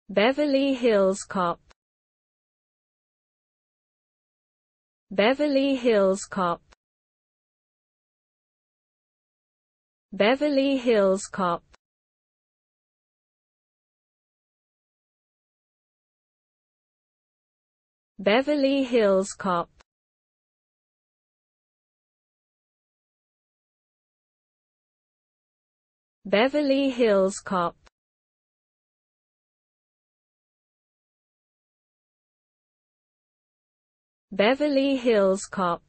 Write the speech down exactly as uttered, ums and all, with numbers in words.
Beverly Hills Cop. Beverly Hills Cop. Beverly Hills Cop. Beverly Hills Cop. Beverly Hills Cop. Beverly Hills Cop.